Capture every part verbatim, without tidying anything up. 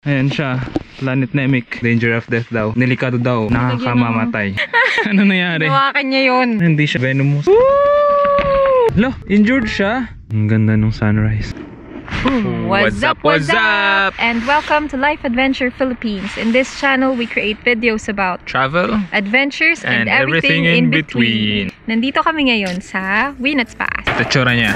Ayan siya. Planet Nemic. Danger of death daw. Delikado daw. Nakakamamatay. Ano nangyari? Nawakan niya yun. Hindi siya venomous. Lo, injured siya. Ang ganda ng sunrise. What's up, what's up? And welcome to Life Adventure Philippines. In this channel, we create videos about travel, adventures, and, and everything, everything in in between. between. Nandito kami ngayon sa Winnats Pass. Ito tsura niya.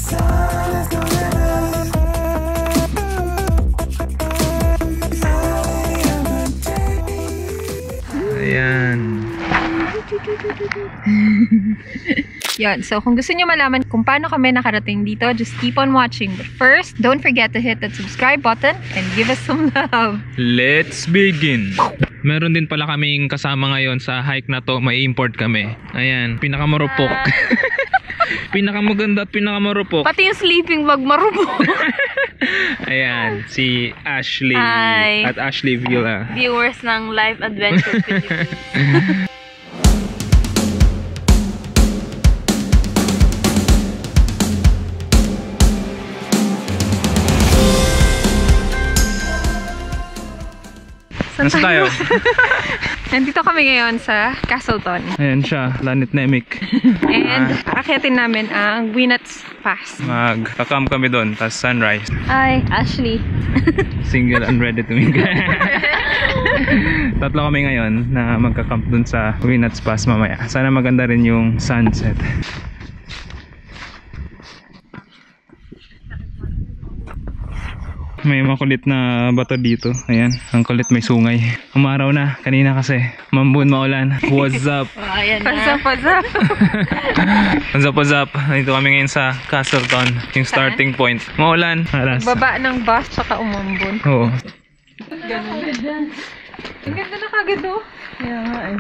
Ayan. Yan, so kung gusto nyo malaman kung paano kami nakarating dito, just keep on watching. But first, don't forget to hit that subscribe button and give us some love. Let's begin! Meron din pala kaming kasama ngayon sa hike na to. May import kami. Ayan, pinakamarupok. Pinakamaganda at pinakamarupok. Pati yung sleeping bag marupok. Ayan, si Ashley. Hi. At Ashley Villa. Viewers ng Life Adventure Philippines. Nasa tayo? Nandito kami ngayon sa Castleton. Ayan siya, Planet Nemic. And akyatin namin ang Winnats Pass. Magka-camp kami doon, tapos sunrise. Hi, Ashley. Single and ready to mingle. Tatlo kami ngayon na magka-camp doon sa Winnats Pass mamaya. Sana maganda rin yung sunset. May makulit na bato dito. Ayan, ang kulit, may sungay. Umaraw na, kanina kasi mambun, maulan. What's up? Oh, ayan na. What's up, what's up? What's up, what's up? Nandito kami ngayon sa Castleton, yung starting point. Maulan. Alas. Baba ng bus, tsaka umambun. Oo. Ganun. Ang ganda na kagad, oh. Kaya nga eh.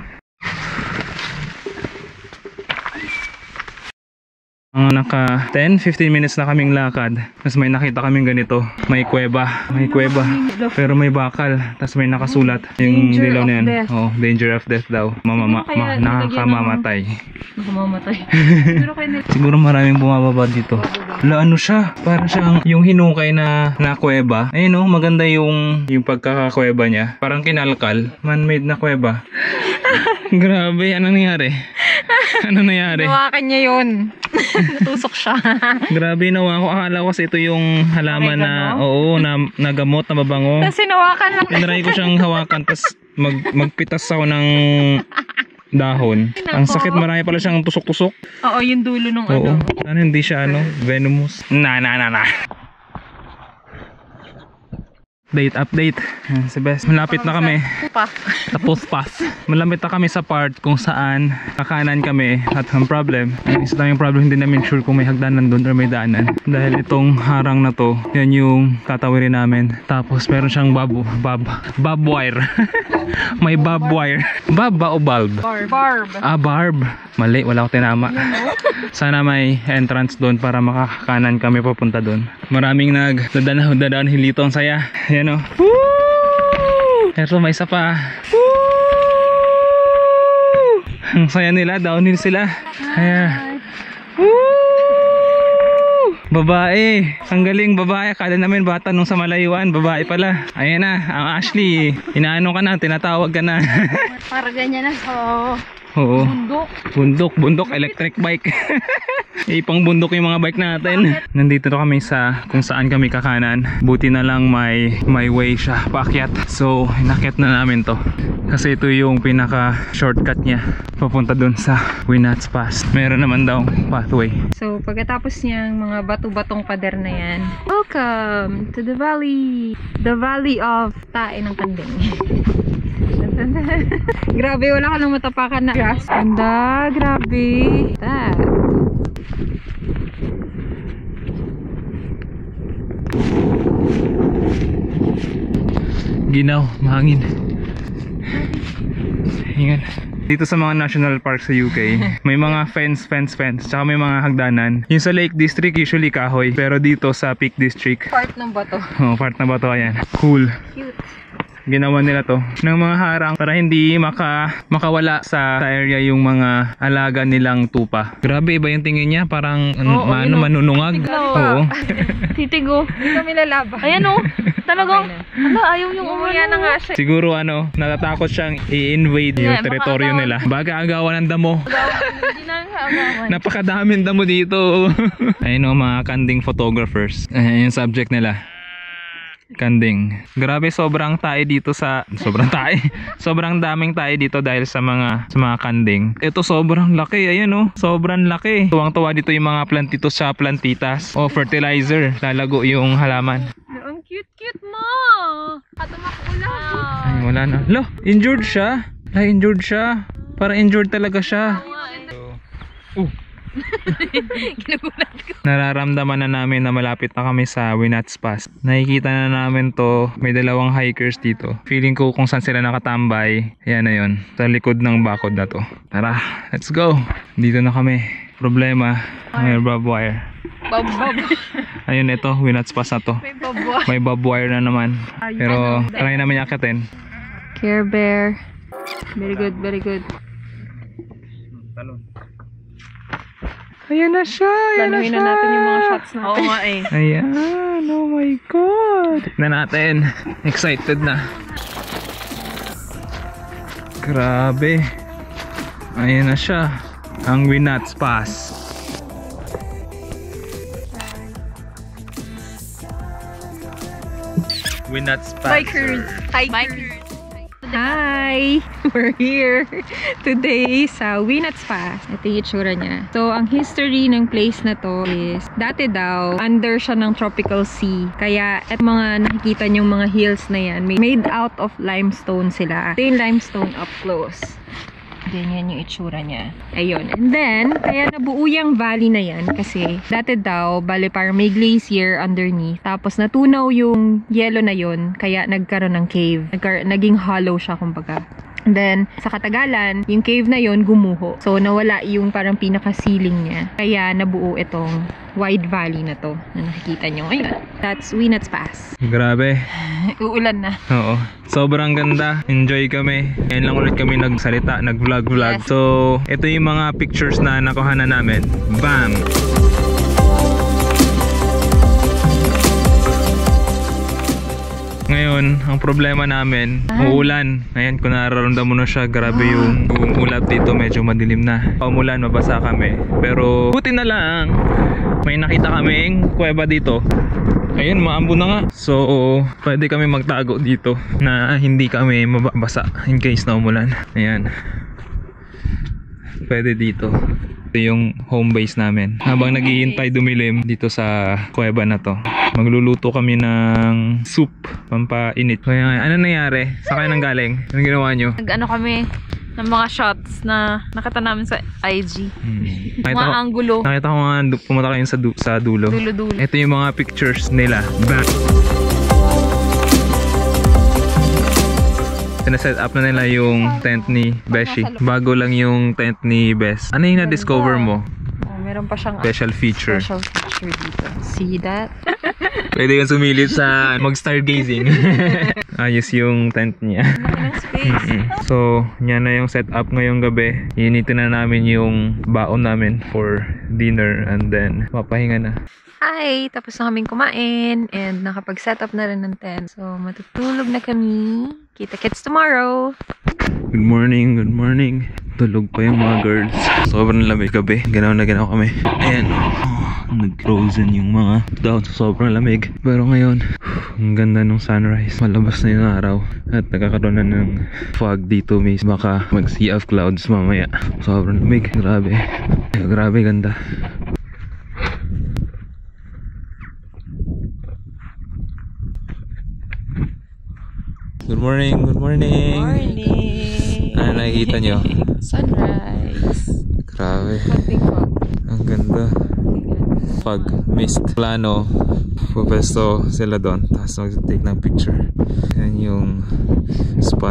Ang naka ten to fifteen minutes na kaming lakad. Tapos may nakita kaming ganito. May kuweba. May kuweba. Pero may bakal. Tapos may nakasulat. Yung dilaw na yan. Oh, danger of death daw. Mamama, ma, nakakamamatay. Nakamamatay. Siguro maraming bumababa dito. Wala, ano siya? Parang siyang yung hinukay na, na kuweba. Ayun, oh, maganda yung, yung pagkakakuweba niya. Parang kinalkal. Man-made na kuweba. Grabe, anong nangyari? Ano nangyari? Nawakan niya yun. Natusok siya. Grabe, nawa ko. Akala ko kasi ito yung halaman na, oo, na nagamot, na mabango. Kasi nawakan lang. Tinry ko siyang hawakan, tapos mag, magpitas ako ng dahon. Ang sakit, marami pala siyang tusok-tusok. Oo, yung dulo ng oo. ano. Sana hindi siya ano, venomous. Na na na na. Update, update. Yan, si Bes. Malapit na kami. Tapos pass. Malapit na kami sa part kung saan kakanan kami at ang problem. Isa lang yung problem, hindi namin sure kung may hagdanan doon or may daanan. Dahil itong harang na to, yan yung tatawirin namin. Tapos meron siyang bab, bab, bab wire. May bab wire. Bab ba o bulb? Barb. Barb. Ah, barb. Mali, wala ko tinama. Sana may entrance doon para makakanan kami papunta doon. Maraming nagdadaan dadaan hilito, ang saya. Yan o. Woo! Pero may isa pa. Woo! Ang saya nila, downhill sila. Ayan. Woo! Babae. Ang galing, babae. Akala namin bata nung sa malayuan. Babae pala. Ayan na, ang Ashley. Inaano ka na, tinatawag ka na. Para ganyan na so. Oo. Bundok. Bundok, bundok, electric bike. Ipang bundok yung mga bike natin. Nandito na kami sa kung saan kami kakanan. Buti na lang may may way siya paakyat. So, inakyat na namin to. Kasi ito yung pinaka shortcut niya papunta dun sa Winnats Pass. Meron naman daw pathway. So, pagkatapos niyang mga bato-batong pader na yan, welcome to the valley. The valley of Tae ng Kanding. Grabe, wala ka nang matapakan na grass. Ganda, grabe. That. Ginaw, mahangin. Hingan. Dito sa mga national park sa U K, may mga fence, fence, fence, tsaka may mga hagdanan. Yung sa Lake District, usually kahoy. Pero dito sa Peak District, Part ng bato. oh, part na bato, ayan. Cool. Cute. ginawa nila to ng mga harang para hindi maka, makawala sa, sa area yung mga alaga nilang tupa. Grabe, iba yung tingin niya, parang Oo, ano, yun, manunungag. Oo. Titigo. Kami lalaba. Ayan o. Talagang, ala, ayaw yung Umuya na nga siya. Siguro ano, natatakot siyang i-invade yung Yeah, baka teritoryo agawan. nila. Baga agawan ng damo. Hindi na nga agawan. Napakadaming damo dito. Ayun o, mga kanding photographers. Ayan yung subject nila. Kanding. Grabe, sobrang tae dito sa sobrang tae. Sobrang daming tae dito dahil sa mga sa mga kanding. Ito sobrang laki, ayan oh. Sobrang laki. Tuwang-tuwa dito yung mga plantitos sa plantitas o fertilizer. Lalago yung halaman. Ang cute-cute mo. At tumakbo lang. Ay, wala na. Lo, injured siya. La, injured siya. Para injured talaga siya. Uh. Nararamdaman na namin na malapit na kami sa Winnats Pass. Nakikita na namin to. May dalawang hikers dito. Feeling ko kung saan sila nakatambay. Yan na yun. Sa likod ng bakod na to. Tara, let's go. Dito na kami. Problema, may barbed wire. Bob, bob. Ayun, ito, Winnats Pass na to. May bob. May barbed wire na naman. Pero try namin yakitin. Care Bear. Very good, very good. Talon. Ayan na siya, ayan na Planuhin siya. na natin yung mga shots natin. Oo nga eh. Ayan, oh my god. Na natin, excited na. Grabe. Ayan na siya, ang Winnats Pass. Winnats Pass. Bikers. Hikers. Hi! We're here today sa Winnats Pass. Ito yung itsura niya. So, ang history ng place na to is dati daw, under siya ng tropical sea. Kaya, at mga nakikita niyong mga hills na yan, made out of limestone sila. Ito yung limestone up close. Ganyan yung itsura niya. Ayun. And then, kaya nabuo yung valley na yan kasi dati daw, bali parang may glacier underneath. Tapos natunaw yung yellow na yun, kaya nagkaroon ng cave. Nagkar naging hollow siya, kumbaga. And then, sa katagalan, yung cave na yun gumuho. So, nawala yung parang pinaka-ceiling niya. Kaya nabuo itong wide valley na to na nakikita nyo ngayon. That's Winnats Pass. Grabe. Uulan na. Oo. Sobrang ganda. Enjoy kami. Ngayon lang ulit kami nagsalita, nag-vlog-vlog. Yes. So, ito yung mga pictures na nakuha na namin. Bam! Ngayon, ang problema namin, uulan. Ngayon, kung nararamdaman mo na siya, grabe yung, yung ulap dito, medyo madilim na. Umulan, mabasa kami. Pero, buti na lang, may nakita kaming kuweba dito. Ayun, maambo na nga. So, pwede kami magtago dito na hindi kami mababasa in case na umulan. Ayan. Pwede dito. Ito yung home base namin. Habang naghihintay dumilim dito sa kuweba na to, magluluto kami ng soup, pampainit. Kaya ano nangyari? Sa kayo nang galing? Anong ginawa nyo? Nag-ano kami ng mga shots na nakita namin sa I G. Hmm. Mga Nakita ko, anggulo. nakita ko nga du- pumunta kayo sa, du sa dulo. Dulo-dulo. Ito yung mga pictures nila. Bam! Sinaset up na nila yung tent ni Beshi. Bago lang yung tent ni Bes. Ano yung na-discover mo? Oh, meron pa siyang Special feature. special feature dito. See that? Pwede kang sumilip sa mag-stargazing. Ayos yung tent niya. Mm-mm. So, yan na yung setup ngayong gabi. Initin na namin yung baon namin for dinner and then papahinga na. Hi! Tapos na kaming kumain and nakapag-set up na rin ng tent. So, matutulog na kami. Kita-kits tomorrow! Good morning, good morning. Tulog pa yung mga girls. Sobrang lamig gabi. Ganaw na ganaw kami. Ayan. Oh, nag-frozen yung mga down sa sobrang lamig. Pero ngayon, ang ganda ng sunrise. Malabas na yung araw. At nagkakaroon na ng fog dito. May baka mag-sea of clouds mamaya. Sobrang lamig. Grabe. Grabe ganda. Good morning, good morning. Morning! Ano nakikita nyo? Sunrise! Grabe. Hunting fog. Ang ganda. Pag mist plano, pupesto sila doon. Tapos mag-take ng picture. Yan yung spot.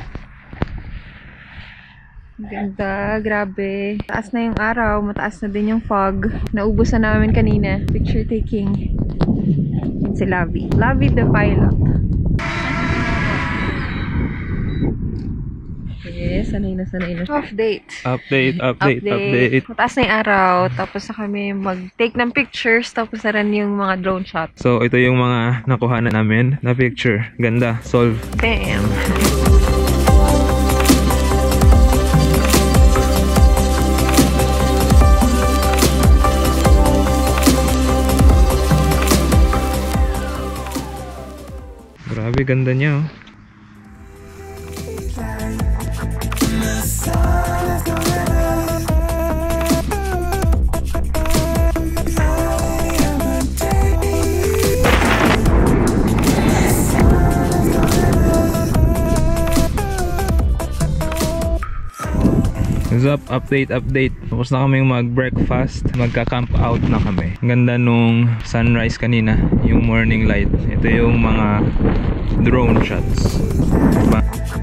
Ganda, grabe. Taas na yung araw, mataas na din yung fog. Naubos na namin kanina. Picture taking. Yan si Lavi. Lavi the pilot. sanay na sanay na. Update. Update, update, update. Mataas na yung araw, tapos na kami mag-take ng pictures, tapos na rin yung mga drone shots. So, ito yung mga nakuha na namin na picture. Ganda. Solve. Bam! Grabe, ganda niya oh. What's up? Update, update. Tapos na kami mag-breakfast. Magka-camp out na kami. Ganda nung sunrise kanina. Yung morning light. Ito yung mga drone shots. Diba?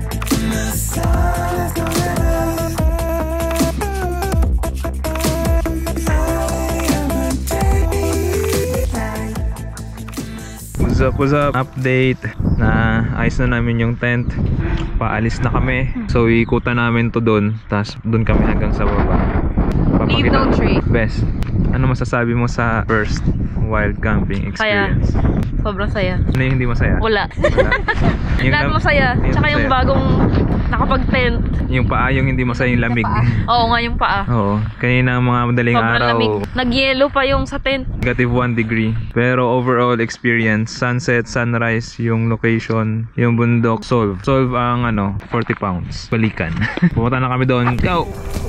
What's up, what's up? Update. Na ayos na namin yung tent. Paalis na kami. So iikutan namin to doon. Tapos doon kami hanggang sa baba. Leave no trace. Best. Ano masasabi mo sa first wild camping experience? Saya. Sobrang saya. Ano yung hindi masaya? Wala. Wala. Yung Lahat lam- masaya. yung Tsaka yung masaya. bagong nakapag-tent. Yung paa, yung hindi masaya yung lamig. Oo nga yung paa. Oo. Kanina mga madaling Sobrang araw. lamig. Nag-yellow pa yung sa tent. Negative one degree. Pero overall experience, sunset, sunrise, yung location, yung bundok, solve. Solve ang ano, forty pounds. Balikan. Pumunta na kami doon. Go!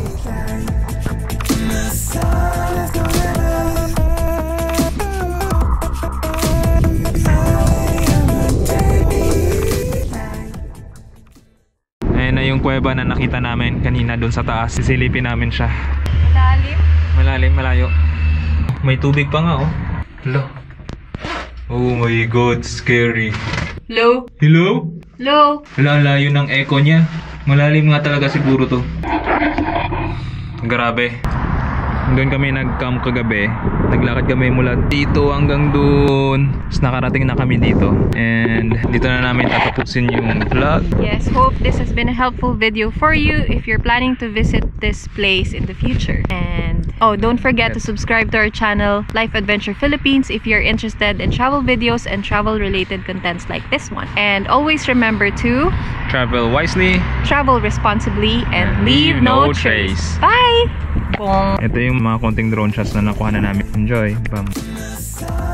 Ayan na yung kuweba na nakita namin kanina doon sa taas. Sisilipin namin siya. Malalim. Malalim, malayo. May tubig pa nga oh. Hello. Oh my god, scary. Low. Hello? Low. Wala, layo ng echo niya. Malalim nga talaga siguro to. Grabe. Doon kami nag-camp kagabi. Naglakad kami mula dito hanggang doon. Tapos nakarating na kami dito. And dito na namin tatapusin yung vlog. Yes, hope this has been a helpful video for you if you're planning to visit this place in the future. And oh, don't forget to subscribe to our channel, Life Adventure Philippines, if you're interested in travel videos and travel related contents like this one. And always remember to Travel wisely. travel responsibly and leave no trace. Bye! Bong. Ito yung mga konting drone shots na nakuha na namin. Enjoy. Bam.